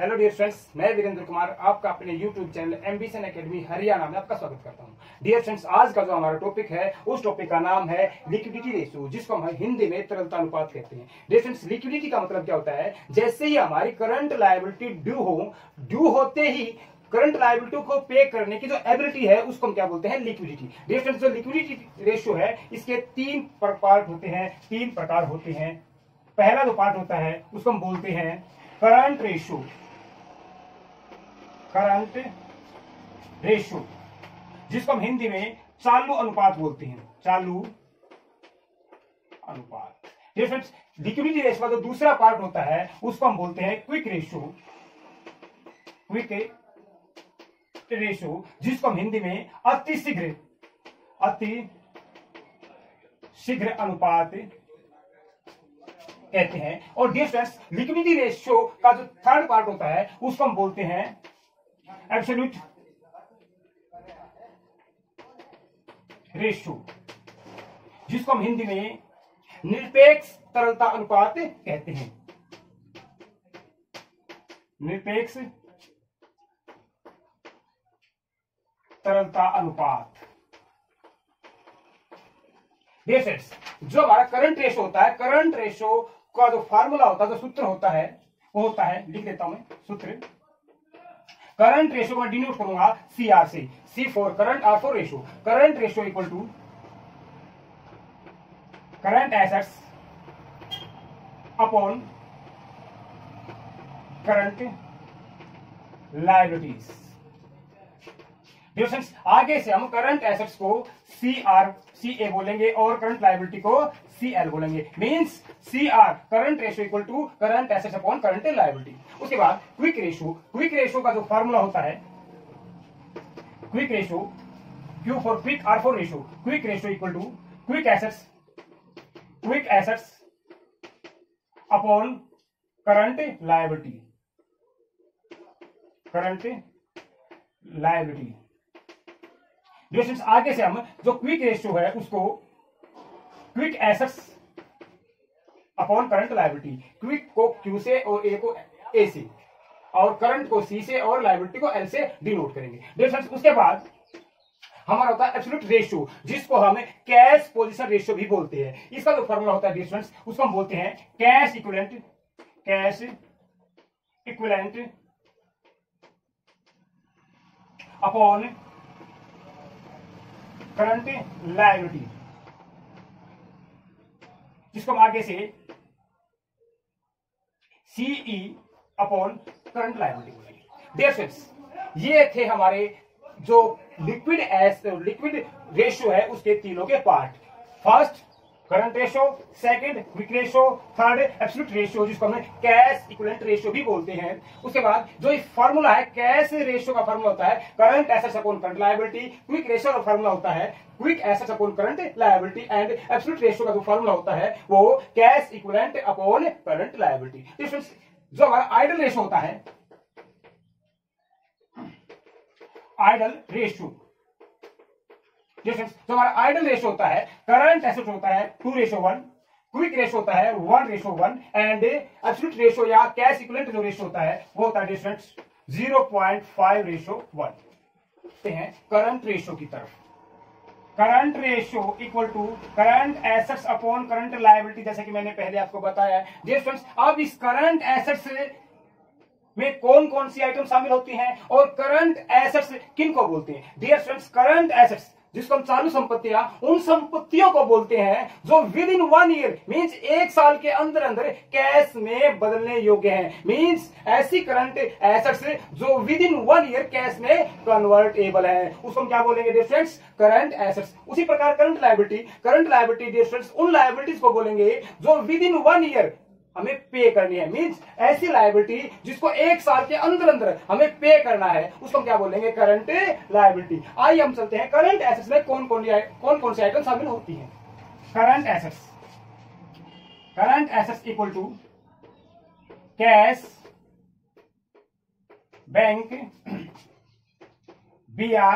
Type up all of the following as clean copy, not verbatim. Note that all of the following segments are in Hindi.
हेलो डियर फ्रेंड्स, मैं वीरेंद्र कुमार आपका अपने YouTube channel Ambition Academy Haryana में आपका स्वागत करता हूं। डियर फ्रेंड्स, आज का जो हमारा टॉपिक है उस टॉपिक का नाम है लिक्विडिटी रेशियो, जिसको हम हिंदी में तरलता अनुपात कहते हैं। डियर फ्रेंड्स, लिक्विडिटी का मतलब क्या होता है? जैसे ही हमारी करंट लायबिलिटी ड्यू होते ही करंट लायबिलिटी को पे करने की जो एबिलिटी है उसको हम क्या बोलते हैं? लिक्विडिटी। डियर फ्रेंड्स, जो लिक्विडिटी रेशियो है इसके तीन पार्ट होते हैं, तीन प्रकार होते हैं। पहला जो पार्ट होता है उसको हम बोलते हैं करंट रेशियो। करंट रेशियो जिसको हम हिंदी में चालू अनुपात बोलते हैं, चालू अनुपात। फ्रेंड्स, लिक्विडिटी रेशियो का जो दूसरा पार्ट होता है उसको हम बोलते हैं क्विक रेशियो। क्विक रेशियो जिसको हम हिंदी में अति शीघ्र अनुपात कहते हैं। और डियर फ्रेंड्स, लिक्विडिटी रेशियो का जो थर्ड पार्ट होता है उसको हम बोलते हैं एब्सोल्यूट रेशियो, जिसको हम हिंदी में निरपेक्ष तरलता अनुपात कहते हैं। निरपेक्ष तरलता अनुपात। डियर फ्रेंड्स, जो हमारा करंट रेशियो होता है, करंट रेशियो का जो फार्मूला होता है, जो सूत्र होता है वो होता है, लिख देता हूं मैं सूत्र। करंट रेशियो को मैं डिनोट करूंगा CR से। C for current, R for ratio. Current ratio equal to current assets upon current liabilities. Friends, आगे से हम करंट एसेट्स को CA बोलेंगे और करंट लायबिलिटी को CL बोलेंगे। Means CR current ratio equal to current assets upon current liability. उसके बाद क्विक रेशियो का जो फार्मूला होता है, quick ratio, Q for quick, R for ratio. Quick ratio equal to quick assets upon current liability. Current liability. आगे से हम जो क्विक रेशियो है उसको quick assets upon current liability, quick को Q से और A को A से और करंट को C से और लायबिलिटी को L से डिनोट करेंगे। उसके बाद हमारा होता है एब्सोल्यूट रेशियो, जिसको हम कैश पोजीशन रेशियो भी बोलते हैं। इसका जो फॉर्मूला होता है डिफरेंस, उसको हम बोलते हैं cash equivalent upon current liability, जिसको हम आगे से CE अपॉन करंट लायबिलिटी बोलेंगे। डियर फ्रेंड्स, ये थे हमारे जो लिक्विड रेशियो है उसके तीनों के part. First current ratio, second quick ratio, third absolute ratio जिसको हम कैश इक्विवेलेंट रेशियो भी बोलते हैं। उसके बाद जो फॉर्मूला है कैश रेशियो का फॉर्मूला होता है current assets upon current liability, quick ratio का फॉर्मूला होता है quick assets upon current liability, and absolute ratio का जो फॉर्मूला होता है वो cash equivalent upon current liability. जो हमारा आइडल रेशियो होता है, आइडल रेशियो, जो हमारा आइडल रेशियो होता है, करंट एसेट होता है 2:1, क्विक रेशियो होता है 1:1, एंड एब्सोल्यूट रेशियो या कैश इक्विवेलेंट जो रेशियो होता है वो होता है डिफरेंस 0.5:1 हैं करंट रेशियो की तरफ। Current ratio equal to current assets upon current liability, जैसे कि मैंने पहले आपको बताया। डियर फ्रेंड्स, अब इस करंट एसेट्स में कौन कौन सी आइटम शामिल होती हैं और करंट एसेट्स किन को बोलते हैं? डियर फ्रेंड्स, करंट एसेट्स जिसको हम चालू संपत्तियां, उन संपत्तियों को बोलते हैं जो विद इन 1 ईयर मींस 1 साल के अंदर अंदर कैश में बदलने योग्य हैं। मींस ऐसी करंट एसेट्स जो विद इन 1 ईयर कैश में कन्वर्टेबल है, उसको हम क्या बोलेंगे डियर फ्रेंड्स? Current assets. उसी प्रकार करंट लायबिलिटी डियर फ्रेंड्स उन लायबिलिटीज को बोलेंगे जो विद इन 1 ईयर हमें पे करनी है। मींस ऐसी लायबिलिटी जिसको 1 साल के अंदर अंदर हमें पे करना है उसको हम क्या बोलेंगे? Current liability. आइए हम चलते हैं करंट एसेट्स में कौन कौन सी आइटम शामिल होती हैं। Current assets equal to cash, bank, BR,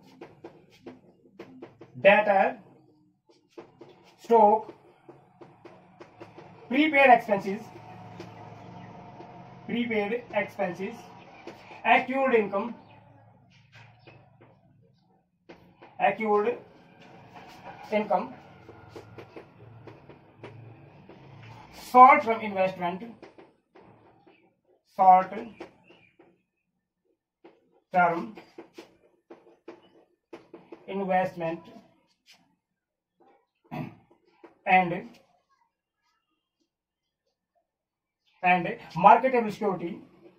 debtor, stock, prepaid prepaid expenses, accrued income, short term investment, and marketable security,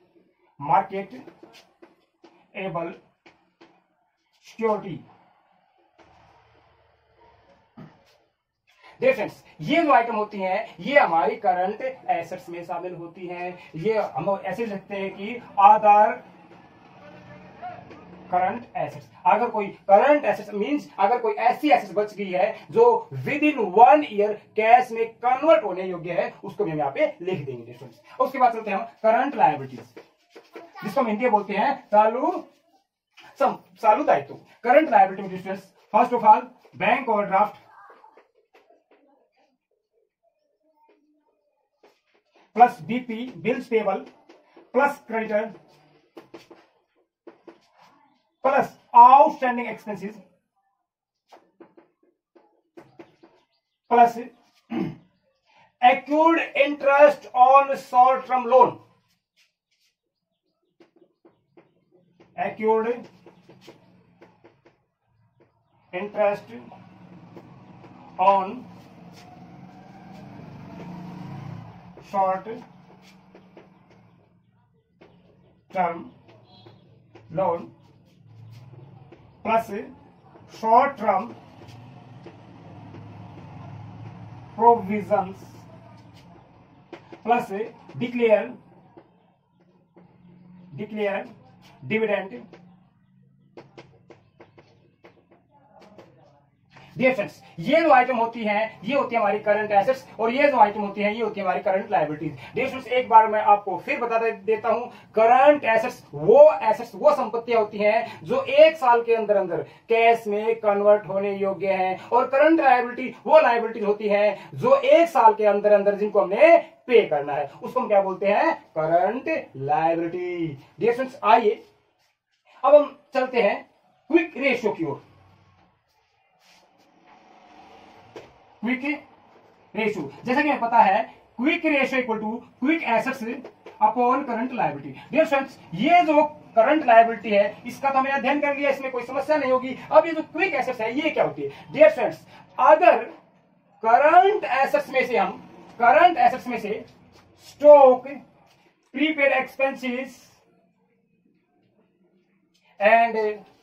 देखिए फ्रेंड्स, ये जो आइटम होती हैं ये हमारी करंट एसेट्स में शामिल होती हैं। ये हम ऐसे लिखते हैं कि आधार करंट एसेट्स। अगर कोई करंट एसेट्स मींस अगर कोई ऐसी एसेट्स बच गई है जो विद इन 1 ईयर कैश में कन्वर्ट होने योग्य है, उसको भी हम यहाँ पे लिख देंगे फ्रेंड्स। उसके बाद चलते हैं हम करंट लायबिलिटीज, जिसको हम हिंदी में बोलते हैं चालू दायित्व। Current liability friends, first of all bank overdraft plus BP bills payable plus creditor plus outstanding expenses plus accrued interest on short term loan, accrued interest on short term loan plus short term provisions plus declare dividend। Dear friends, ये जो आइटम होती हैं ये होती है हमारी करंट एसेट्स और ये जो आइटम होती हैं ये होती है हमारी करंट लायबिलिटीज। डियर फ्रेंड्स, एक बार मैं आपको फिर बता देता हूं, करंट एसेट्स वो संपत्तियां होती हैं जो 1 साल के अंदर अंदर कैश में कन्वर्ट होने योग्य हैं, और करंट लायबिलिटी वो लायबिलिटीज होती हैं जो 1 साल के अंदर अंदर जिनको हमने पे करना है, उसको हम क्या बोलते हैं, करंट लायबिलिटी। डियर फ्रेंड्स, आइए अब हम चलते हैं क्विक रेशियो की ओर। क्विक रेशियो, जैसा कि हमें पता है, quick ratio equal to quick assets upon current liability. Dear friends, ये जो करंट लायबिलिटी है इसका तो हमने अध्ययन कर लिया, इसमें कोई समस्या नहीं होगी। अब ये जो क्विक एसेट्स है ये क्या होती है? डियर फ्रेंड्स, अगर करंट एसेट्स में से stock, prepaid expenses and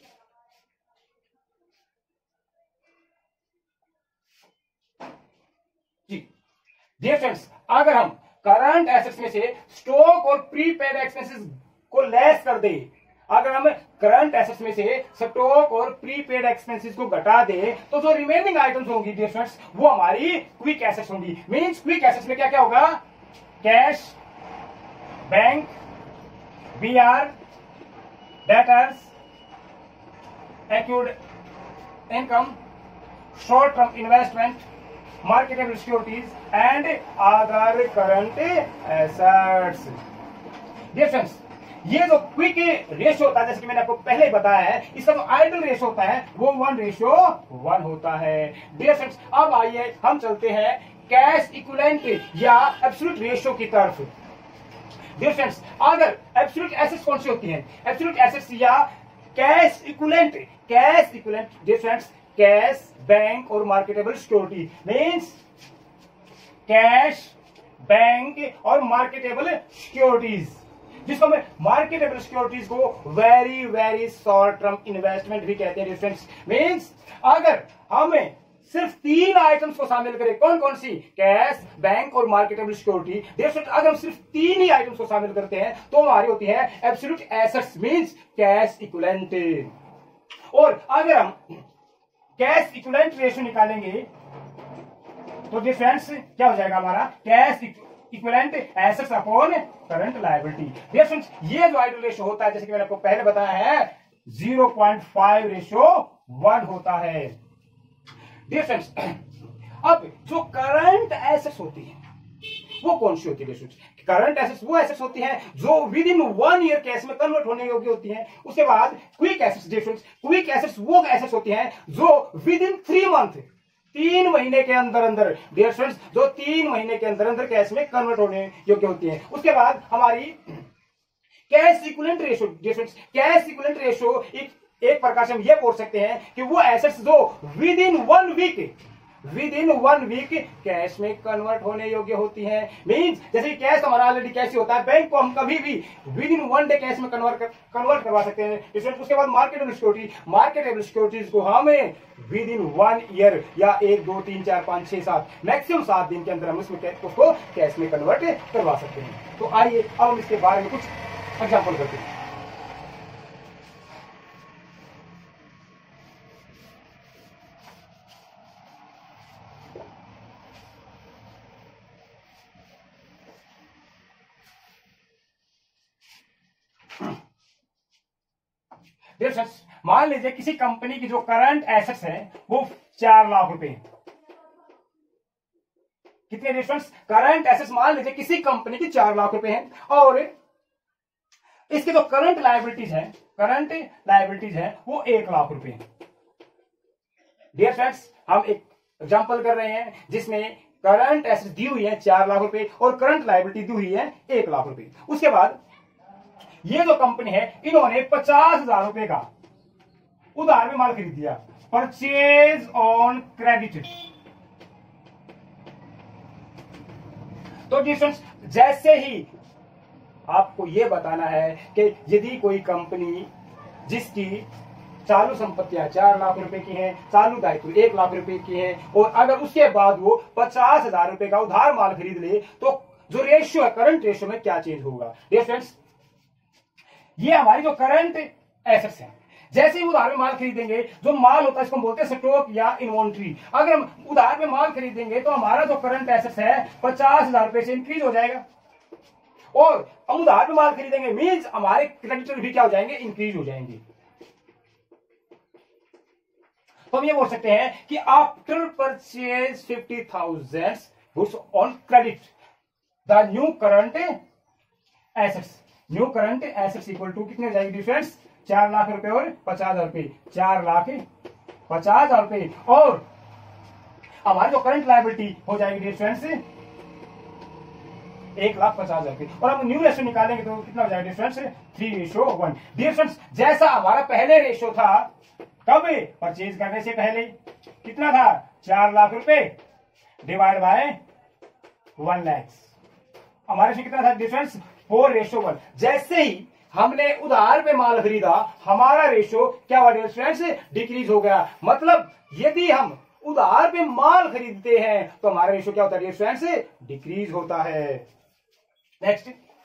dear friends, अगर हम करंट एसेट्स में से स्टॉक और प्रीपेड एक्सपेंसेस को लेस कर दे, अगर हम करंट एसेट्स में से स्टॉक और प्रीपेड एक्सपेंसेस को घटा दे, तो जो रिमेनिंग आइटम्स होंगी डियर फ्रेंड्स वो हमारी क्विक एसेट्स होंगी। मींस क्विक एसेट्स में क्या क्या होगा? Cash, bank, BR, debtors, accrued income, short term investment, marketable securities and other current assets. Dear friends, ये जो क्विक रेशियो होता है, जैसे कि मैंने आपको पहले ही बताया है, इसका जो आइडल रेशियो होता है वो 1:1 होता है। डियर फ्रेंड्स, अब आइए हम चलते हैं कैश इक्विवेलेंट या एब्सोल्यूट रेशियो की तरफ। डियर फ्रेंड्स, अगर एब्सोल्यूट एसेट्स कौन सी होती हैं? एब्सोल्यूट एसेट्स या cash equivalent, dear friends, cash, bank और marketable security means cash, bank और मार्केटेबल सिक्योरिटीज, जिसको हम मार्केटेबल सिक्योरिटीज को very very short term investment भी कहते हैं। डिफरेंस मीन्स अगर हमें सिर्फ 3 आइटम्स को शामिल करें, कौन कौन सी? कैश, बैंक और मार्केटेबल सिक्योरिटी। डिफरेंस, अगर हम सिर्फ 3 ही आइटम्स को शामिल करते हैं तो हमारी होती है absolute assets means cash equivalent. और अगर हम कैश इक्विवेलेंट रेशियो निकालेंगे तो डिफरेंस क्या हो जाएगा हमारा? Cash equivalent assets upon current liability. Difference, ये जो आइडल रेशियो होता है, जैसे कि मैंने आपको पहले बताया है, 0.5:1 होता है। डिफरेंस, अब जो करंट एसेट्स होती है वो कौन सी होती है? करंट एसेट्स वो एसेट्स होती हैं जो विद इन 1 ईयर कैश में कन्वर्ट होने योग्य होती हैं। उसके बाद quick assets, difference quick assets वो एसेट्स होती हैं जो विद इन 3 मंथ, 3 महीने के अंदर अंदर, डियर फ्रेंड्स, जो 3 महीने के अंदर अंदर कैश में कन्वर्ट होने योग्य होती हैं। उसके बाद हमारी cash equivalent ratio, dear friends, cash equivalent ratio एक प्रकार से हम ये बोल सकते हैं कि वो एसेट्स जो विद इन 1 वीक कैश में कन्वर्ट होने योग्य होती है। मींस जैसे कैश हमारा ऑलरेडी कैश होता है, बैंक को हम कभी भी विद इन 1 डे कैश में कन्वर्ट करवा सकते हैं। उसके बाद मार्केटेबल सिक्योरिटीज को हमें विद इन 1 ईयर या 1 2 3 4 5 6 7 मैक्सिमम 7 दिन के अंदर हम उसको कैश में कन्वर्ट करवा सकते हैं। तो आइए अब हम इसके बारे में कुछ एग्जाम्पल करते हैं। मान लीजिए किसी कंपनी की जो करंट एसेट्स है वो 4 लाख रुपए, कितने डिफरेंस, करंट एसेट्स मान लीजिए किसी कंपनी की 4 लाख रुपए हैं और इसकी जो करंट लायबिलिटीज है वो 1 लाख रुपए। डियर फ्रेंड्स, हम एक एग्जांपल कर रहे हैं जिसमें करंट एसेट्स दी हुई है 4 लाख रुपए और करंट लायबिलिटी दी हुई है 1 लाख रुपए। उसके बाद ये जो कंपनी है इन्होंने 50,000 रुपए का उधार में माल खरीद दिया, परचेज ऑन क्रेडिट। तो डिफरेंस, जैसे ही आपको यह बताना है कि यदि कोई कंपनी जिसकी चालू संपत्तियां 4 लाख रुपए की हैं, चालू दायित्व 1 लाख रुपए की हैं और अगर उसके बाद वो 50,000 रुपए का उधार माल खरीद ले तो जो रेशियो है, करंट रेशियो में क्या चेंज होगा। फ्रेंड्स, ये हमारी जो करंट एसेट्स हैं, जैसे ही उधार में माल खरीदेंगे, जो माल होता है इसको हम बोलते हैं स्टॉक या इन्वेंट्री। अगर हम उधार में माल खरीदेंगे तो हमारा जो करंट एसेट्स है 50,000 रुपए से इंक्रीज हो जाएगा और हम उधार में माल खरीदेंगे मींस हमारे क्रेडिटर भी क्या हो जाएंगे, इंक्रीज हो जाएंगे। तो हम ये बोल सकते हैं कि after purchase 50,000 goods on credit, the new current assets equal to कितने हो जाएगी डिफरेंस, 4 लाख रुपए और 50,000 रुपए, 4,50,000 रुपए और हमारी जो करंट लायबिलिटी हो जाएगी डिफरेंस 1,50,000 रुपए और हम न्यू रेशियो निकालेंगे तो कितना हो जाएगा डिफरेंस 3:1। डिफरेंस जैसा हमारा पहले रेशियो था, कब, परचेज करने से पहले कितना था, 4 लाख रुपए डिवाइड बाय 1 लाख, हमारे से कितना था डिफरेंस 4:1। जैसे ही हमने उधार पे माल खरीदा हमारा रेशियो क्या हुआ डिफरेंस, डिक्रीज हो गया। मतलब यदि हम उधार पे माल खरीदते हैं तो हमारा रेशियो क्या होता है डिफरेंस, डिक्रीज होता है। नेक्स्ट,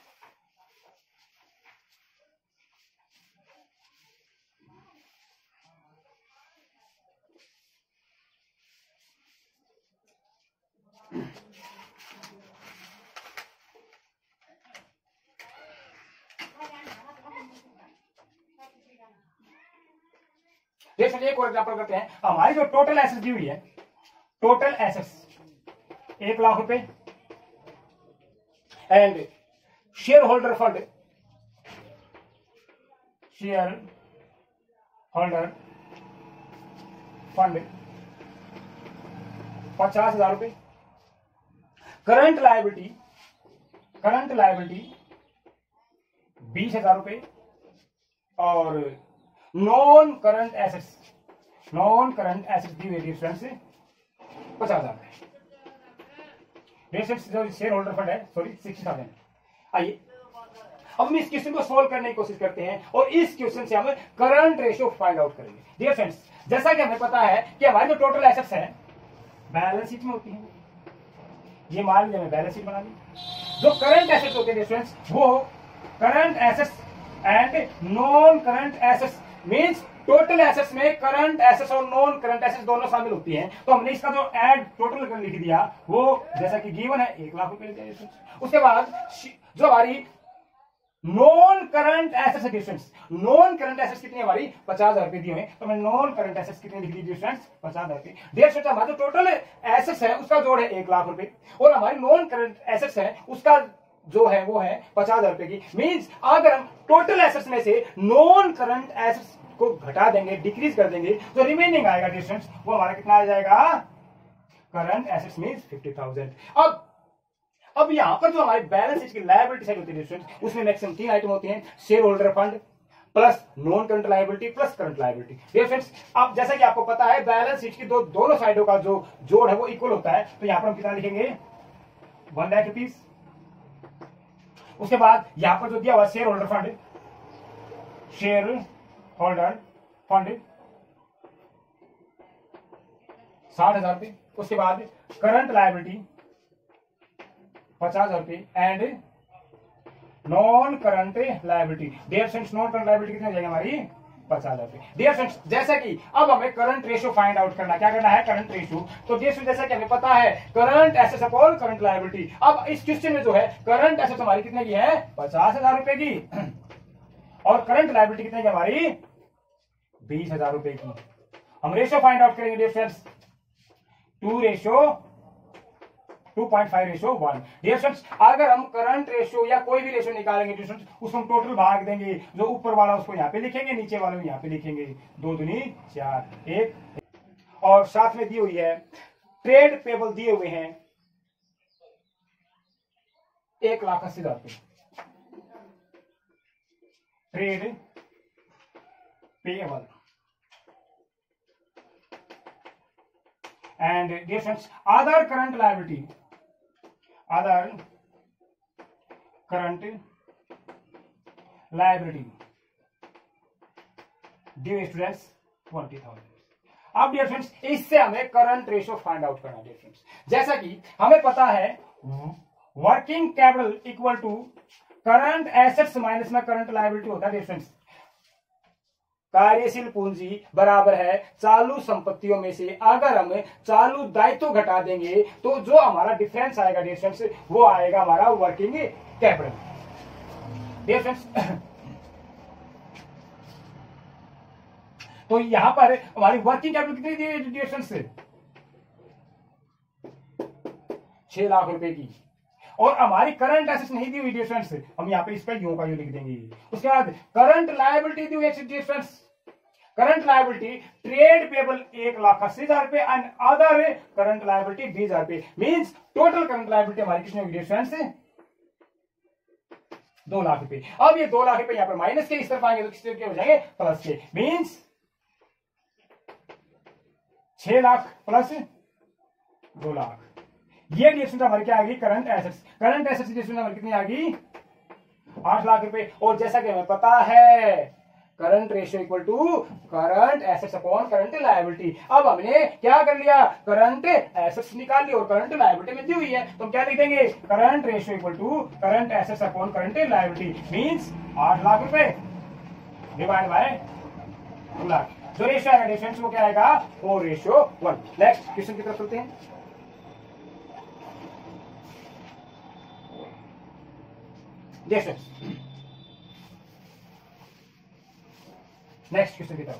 एक और एग्जांपल करते हैं। हमारी जो टोटल एसेट्स दी हुई है, टोटल एसेट्स 1 लाख रुपए एंड शेयर होल्डर फंड 50,000 रुपए, करंट लायबिलिटी 20,000 रुपए और नॉन करंट एसेट्स दी हुई डिफरेंस 50,000 जो शेयर होल्डर फंड है, सॉरी 60,000। आइए अब हम इस क्वेश्चन को सोल्व करने की कोशिश करते हैं और इस क्वेश्चन से हम करंट रेशियो फाइंड आउट करेंगे। डियर फ्रेंड्स, जैसा कि हमें पता है कि हमारी जो टोटल एसेट्स है बैलेंस शीट में होती है, ये मान लीजिए हमें बैलेंस शीट बना ली। जो करंट एसेट्स होते हैं डियर फ्रेंड्स, वो current assets and non current assets means total assets में करंट एसेट्स और नॉन करंट एसेट्स दोनों शामिल होती हैं। तो हमने इसका जो एड टोटल लिख दिया वो जैसा कि गिवन है 1 लाख रुपए। उसके बाद जो हमारी non current assets difference, non current assets कितनी हमारी 50,000 रुपए दी हुई, तो मैं नॉन करंट एसेट्स कितनी लिख दी डिफरेंस 50,000 रुपए। डेढ़ सौ हमारा जो टोटल एसेट्स है उसका जोड़ है 1 लाख रुपए और हमारी नॉन करंट एसेट्स है उसका जो है वो है 50,000 रुपए की। मींस अगर हम टोटल एसेट्स में से नॉन करंट एसेट्स को घटा देंगे, डिक्रीज कर देंगे, तो रिमेनिंग आएगा डियर स्टूडेंट्स वो हमारा कितना आ जाएगा, करंट एसेट्स मींस 50,000। अब यहां पर जो हमारी बैलेंस शीट की लायबिलिटी साइड होती है स्टूडेंट्स, उसमें मैक्सिमम 3 आइटम होती हैं, share holder fund plus non current liability plus current liability. Dear friends, अब जैसा कि आपको पता है बैलेंस शीट की दोनों साइडों का जो जोड़ है वो इक्वल होता है, तो यहां पर हम कितना लिखेंगे 1 लाख रुपीज। उसके बाद यहां पर जो दिया हुआ share holder fund, share holder fund 60,000 रुपए। उसके बाद करंट लायबिलिटी 50,000 रुपए and non current liability. Dear friends, non current liability कितनी हो जाएगी हमारी 50,000 रुपए। डियर फ्रेंड्स, जैसा कि अब हमें करंट रेशियो फाइंड आउट करना, क्या करना है करंट रेशियो। तो डियर फ्रेंड्स, जैसा कि हमें पता है current assets upon current liability. अब इस क्वेश्चन में जो है करंट एसेट्स हमारी कितने की है 50,000 रुपए की और करंट लायबिलिटी कितने की हमारी 20,000 रुपए की। हम रेशियो फाइंड आउट करेंगे डियर फ्रेंड्स 2:5:1। डियर फ्रेंड्स, अगर हम करंट रेशियो या कोई भी रेशियो निकालेंगे डियर फ्रेंड्स, उसको हम टोटल भाग देंगे, जो ऊपर वाला उसको यहाँ पे लिखेंगे, नीचे वाला यहाँ पे लिखेंगे, 2 दूनी 4 1। और साथ में दी हुई है ट्रेड पेबल दिए हुए हैं 1,80,000 रुपए। Trade payable and dear friends, other current liability due students 20,000। अब डियर फ्रेंड्स, इससे हमें करंट रेशियो फाइंड आउट करना। डियर फ्रेंड्स, जैसा कि हमें पता है working capital equal to current assets minus में करंट लायबिलिटी होता है। डियर फ्रेंड्स, कार्यशील पूंजी बराबर है चालू संपत्तियों में से अगर हम चालू दायित्व घटा देंगे तो जो हमारा डिफरेंस आएगा डियर फ्रेंड्स वो आएगा हमारा वर्किंग कैपिटल। डियर फ्रेंड्स, तो यहां पर हमारी वर्किंग कैपिटल कितनी दी डियर फ्रेंड्स 6 लाख रुपए की और हमारी करंट एसेट्स नहीं दी हुई डियर फ्रेंड्स, हम यहाँ पे इसका यूं का यूं लिख देंगे। उसके बाद करंट लायबिलिटी दी हुई dear friends, current liability trade payable 1,80,000 रुपए एंड अदर करंट लायबिलिटी 20,000 रुपए। मींस टोटल करंट लायबिलिटी हमारी कितनी होगी डियर फ्रेंड्स 2 लाख रुपए। अब ये 2 लाख रुपए यहाँ पर माइनस के, इस तरफ आएंगे तो किस तरह के हो जाएंगे प्लस के। Means 6 lakh plus 2 lakh. ये डिस्टेंस हमारी क्या आ गई करंट एसेट्स। करंट एसेट्स की डिस्टेंस हमारी कितनी आ गई 8 लाख रुपए। और जैसा कि हमें पता है current ratio equal to current assets upon current liability. अब हमने क्या कर लिया करंट एसेट्स निकाल लिया और करंट लायबिलिटी में दी हुई है तो हम क्या लिख देंगे current ratio equal to current assets upon current liability. Means 8 lakh रुपए डिवाइड बाय 2 लाख। जो रेशियो आएगा डिफरेंस वो क्या आएगा 4:1। नेक्स्ट क्वेश्चन की तरफ चलते हैं। नेक्स्ट क्वेश्चन की तरफ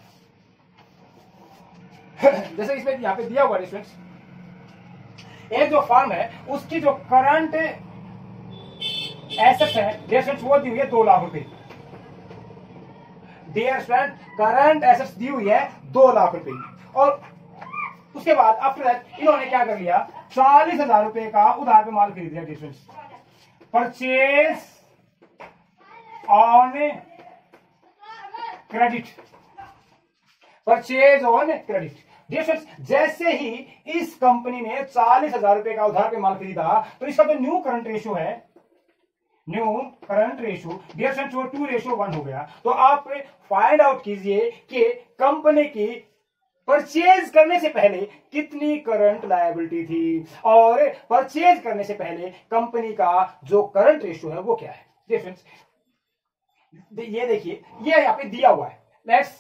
जैसे इसमें यहां पे दिया हुआ डिफरेंस, एक जो फर्म है उसकी जो करंट एसेट्स है डिफरेंस वो दी हुई है 2 लाख रुपए। डियर स्टूडेंट, करंट एसेट्स दी हुई है 2 लाख रुपए और उसके बाद आफ्टर दैट इन्होंने क्या कर लिया 40,000 रुपए का उधार पे माल खरीद लिया। Difference purchase on credit, purchase on credit. Difference जैसे ही इस कंपनी ने 40,000 रुपए का उधार पे माल खरीदा तो इसका जो न्यू करंट रेशियो है, new current ratio dear friends वो 2:1 हो गया। तो आप फाइंड आउट कीजिए कि कंपनी की परचेज करने से पहले कितनी करंट लायबिलिटी थी और परचेज करने से पहले कंपनी का जो करंट रेशियो है वो क्या है। डियर फ्रेंड्स ये देखिए ये यहां पे दिया हुआ है। Let's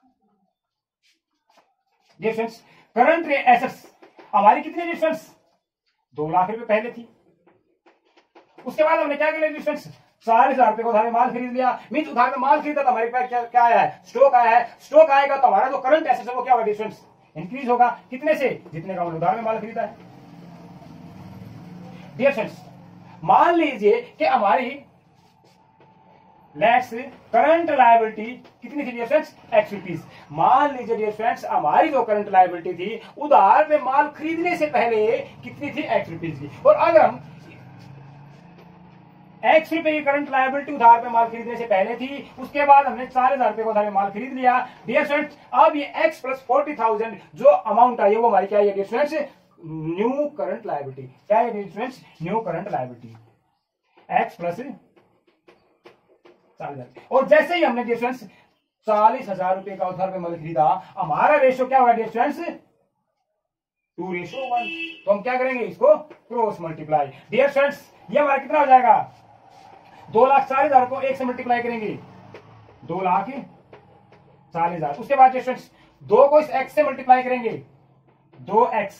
dear friends current assets हमारी कितनी डिफरेंस 2 लाख रुपए पहले थी। उसके बाद हमने क्या किया डिफरेंस 40,000 रुपए को उधार में माल खरीद लिया। मींस उधार में माल खरीदा तो हमारे पास क्या आया है स्टॉक आया है। स्टॉक आएगा तो हमारा जो करंट एसेट्स है वो क्या होगा डिफरेंस इंक्रीज होगा। कितने से जितने का हमने उधार में माल खरीदा है। डियर फ्रेंड्स मान लीजिए कि हमारी लेट्स करंट लायबिलिटी कितनी थी डियर फ्रेंड्स, एक्स रुपीज। मान लीजिए डियर फ्रेंड्स हमारी जो करंट लायबिलिटी थी उधार पे माल खरीदने से पहले कितनी थी, एक्स रुपीज की। और अगर हम एक्स रुपए की करंट लायबिलिटी उधार पे माल खरीदने से पहले थी, उसके बाद हमने 4,000 रुपए को उधार में माल खरीद लिया डियर फ्रेंड्स। अब ये एक्स प्लस 40,000 जो अमाउंट आई है वो हमारी क्या है dear friends, new current liability. क्या है dear friends, new current liability X plus 40,000। और जैसे ही हमने डियर फ्रेंड्स 40,000 रुपए का उधार पे माल खरीदा, हमारा रेशो क्या होगा डियर फ्रेंड्स, 2:1। तो हम क्या करेंगे, इसको क्रॉस मल्टीप्लाई। डियर फ्रेंड्स ये हमारा कितना हो जाएगा, 2,40,000 को 1 से मल्टीप्लाई करेंगे, 2,40,000। उसके बाद डियर फ्रेंड्स 2 को इस x से मल्टीप्लाई करेंगे, 2x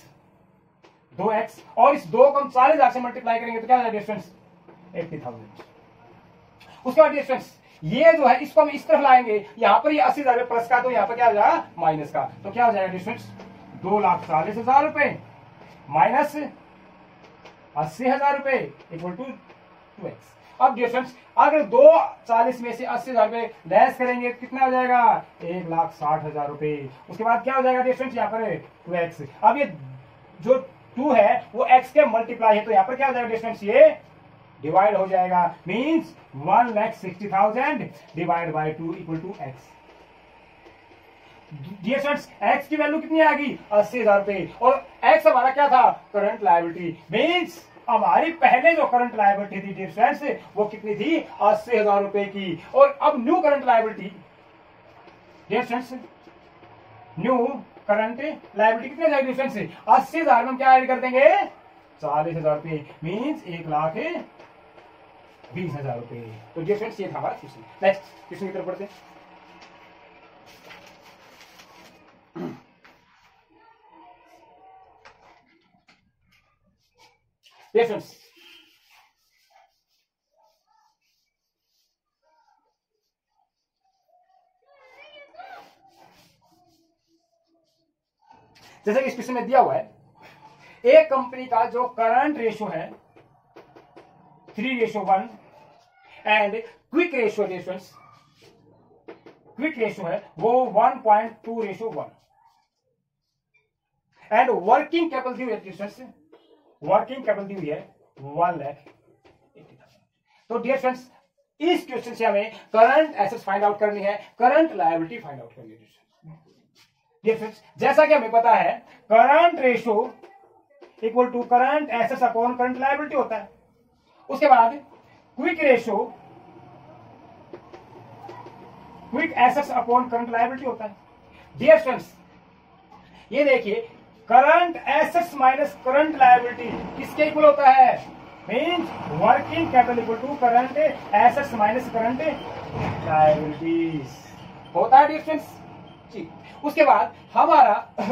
और इस 2 को हम 40,000 से मल्टीप्लाई करेंगे तो क्या हो जाएगा डियर फ्रेंड्स, 80,000। उसके बाद डियर फ्रेंड्स ये जो है इसको हम इस तरफ लाएंगे, यहां पर ये 80,000 प्लस का, तो यहां पर क्या हो जाएगा माइनस का। तो क्या हो जाएगा डियर फ्रेंड्स, 2,40,000 रुपए माइनस 80,000 रुपए इक्वल टू 2x। अब डियर फ्रेंड्स अगर 240 में से 80,000 रुपए लेस करेंगे कितना हो जाएगा, 1,60,000 रुपए। उसके बाद क्या हो जाएगा डियर फ्रेंड्स, यहाँ पर 2x। अब ये जो 2 है वो x के मल्टीप्लाई है, तो यहाँ पर क्या हो जाएगा डियर फ्रेंड्स, ये डिवाइड हो जाएगा, means 1,60,000 divide by 2 equal to x। Dear friends x की वैल्यू कितनी आ गई, 80,000 रुपए। और x हमारा क्या था, करंट लायबिलिटी। मींस हमारी पहले जो करंट लायबिलिटी थी डियर फ्रेंड्स वो कितनी थी, 80,000 रुपए की। और अब new current liability dear friends, new current liability कितने जाएगी डियर फ्रेंड्स, 80,000 में हम क्या ऐड कर देंगे, 40,000 रुपए, मींस 1,20,000 रुपए। तो डियर फ्रेंड्स ये था हमारा क्वेश्चन। नेक्स्ट क्वेश्चन की तरफ बढ़ते हैं। डियर फ्रेंड्स जैसे कि इस क्वेश्चन में दिया हुआ है, एक कंपनी का जो करंट रेशो है 3:1 and quick ratio dear friends, quick ratio है वो 1.2:1 एंड वर्किंग कैपिटल दी हुई है डियर फ्रेंड्स, वर्किंग कैपिटल दी हुई है 1,80,000। तो डियर फ्रेंड्स इस क्वेश्चन से हमें करंट एसेट्स फाइंड आउट करनी है, करंट लायबिलिटी फाइंड आउट करनी है डियर फ्रेंड्स। जैसा कि हमें पता है current ratio equal to current assets upon current liability होता है। उसके बाद quick ratio quick assets upon current liability होता है। डियर फ्रेंड्स ये देखिए current assets minus current liability किसके इक्वल होता है, means working capital equal to current assets minus current liabilities होता है डियर फ्रेंड्स। ठीक, उसके बाद हमारा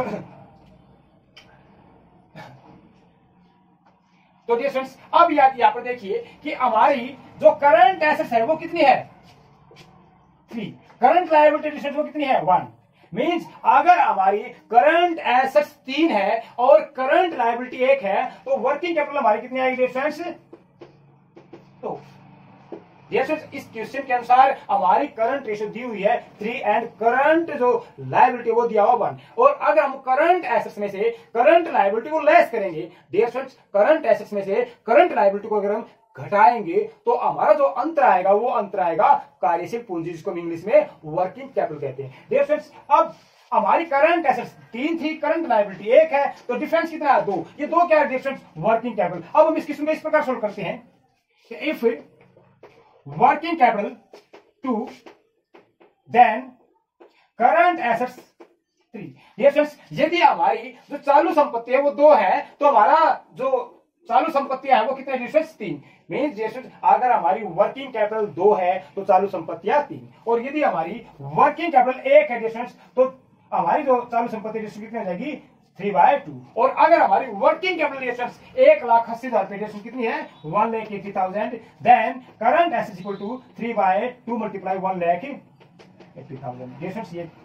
तो डियर फ्रेंड्स अब यहां पर देखिए कि हमारी जो करंट एसेट्स है वो कितनी है, 3। करंट लायबिलिटी वो कितनी है, 1। मींस अगर हमारी करंट एसेट्स 3 है और करंट लायबिलिटी 1 है तो वर्किंग कैपिटल हमारी कितनी आएगी डियर फ्रेंड्स, तो डियर फ्रेंड्स इस क्वेश्चन के अनुसार हमारी करंट रेशियो दी हुई है 3 एंड करंट जो लायबिलिटी वो दिया हुआ 1। और अगर हम करंट एसेट्स में से करंट लायबिलिटी को लेस करेंगे डियर फ्रेंड्स, करंट एसेट्स में से करंट लायबिलिटी को अगर हम घटाएंगे तो हमारा जो अंतर आएगा वो अंतर आएगा कार्यशील पूंजी, जिसको हम इंग्लिश में वर्किंग कैपिटल कहते हैं। डियर फ्रेंड्स अब हमारी करंट एसेट्स 3 थी, करंट लायबिलिटी 1 है, तो डिफरेंस कितना है, 2। ये 2 क्या है डियर फ्रेंड्स, वर्किंग कैपिटल। अब हम इस किस्म को इस प्रकार सोल्व करते हैं कि if working capital 2 then current assets 3। Dear friends यदि हमारी जो चालू संपत्ति है वो 2 है तो हमारा जो चालू संपत्तियां है वो कितने dear friends, 3। Means dear friends अगर हमारी वर्किंग कैपिटल 2 है तो चालू संपत्तियां 3, और यदि हमारी वर्किंग कैपिटल 1 है डियर फ्रेंड्स तो हमारी जो चालू संपत्ति कितनी हो जाएगी, 3/2। और अगर हमारी working capital dear friends 1,80,000 dear friends कितनी है, 1,80,000, then current assets equal to 3/2 multiply 1,80,000 dear friends. ये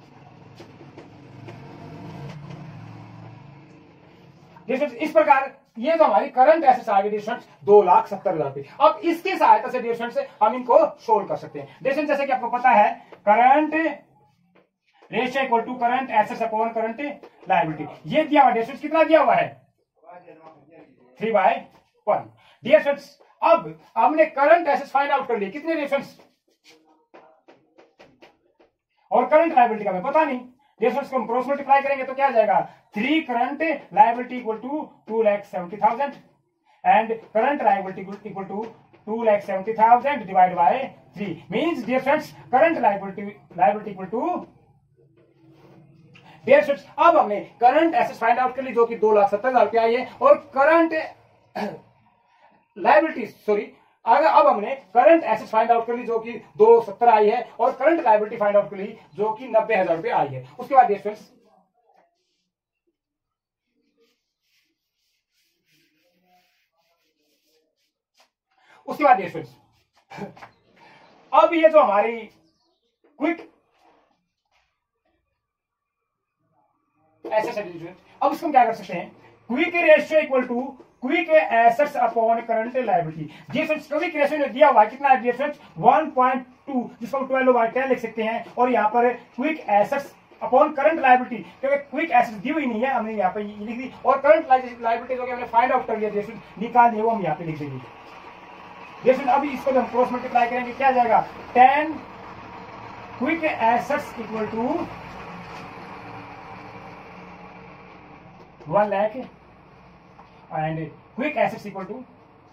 डियर फ्रेंड्स इस प्रकार ये जो हमारी करंट एसेट्स आ गई डियर स्टूडेंट्स 2,70,000 रुपए। अब इसकी सहायता से डियर स्टूडेंट्स हम इनको सोल्व कर सकते हैं। डियर स्टूडेंट्स जैसे कि आपको पता है current ratio equal to current assets upon current liability, ये दिया हुआ डियर स्टूडेंट्स कितना दिया हुआ है 3/1। डियर स्टूडेंट्स अब हमने करंट एसेट्स फाइंड आउट कर लिए कितने डियर स्टूडेंट्स, और करंट लायबिलिटी का हमें पता नहीं। डियर स्टूडेंट्स को हम क्रॉस मल्टीप्लाई करेंगे तो क्या आ जाएगा 3 current liability equal to 2,70,000 and current liability equal to 2,70,000 divide by 3 means dear friends current liability equal to dear friends अब हमने करंट एसेट्स फाइंड आउट कर ली जो कि 2,70,000 रुपया आई है, और करंट लायबिलिटी सॉरी अब हमने करंट एसेट्स फाइंड आउट कर ली जो कि 270 आई है, और करंट लायबिलिटी फाइंड आउट कर ली जो कि 90,000 रुपये आई है। उसके बाद डियर फ्रेंड्स अब ये जो हमारी क्विक एसेट्स है, अब इसको हम क्या कर सकते हैं, quick ratio equal to quick assets upon current liability. जी फ्रेंड्स क्विक रेशियो ने दिया हुआ है कितना है डियर फ्रेंड्स 1.2, जिसको हम 12/10 लिख सकते हैं, और यहाँ पर quick assets upon current liability, क्योंकि क्विक एसेट्स दी हुई नहीं है हमने यहाँ पे लिख दी, और करंट लायबिलिटी जो कि हमने फाइंड आउट कर लिया डियर फ्रेंड्स निकाल लिया वो हम यहाँ पे लिख देंगे। डियर फ्रेंड्स अभी इसको हम क्रॉस मल्टीप्लाई करेंगे क्या जाएगा 10 quick assets equal to 1 lakh and quick assets equal to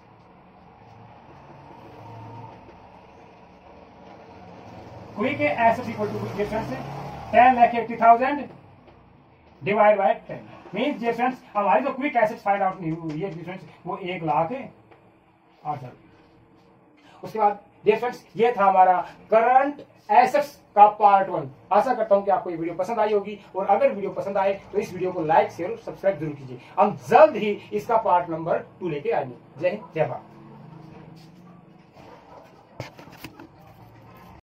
quick assets equal to difference 10,80,000 divide by 10 means difference हमारी जो क्विक एसेट्स फाइंड आउट नहीं हुई है डिफरेंस वो 1,08,000। उसके बाद डिफरेंस ये था हमारा करंट एसेट्स का पार्ट 1। आशा करता हूं कि आपको ये वीडियो पसंद आई होगी, और अगर वीडियो पसंद आए तो इस वीडियो को लाइक शेयर और सब्सक्राइब जरूर कीजिए। हम जल्द ही इसका पार्ट नंबर 2 लेके आएंगे। जय हिंद जय भारत।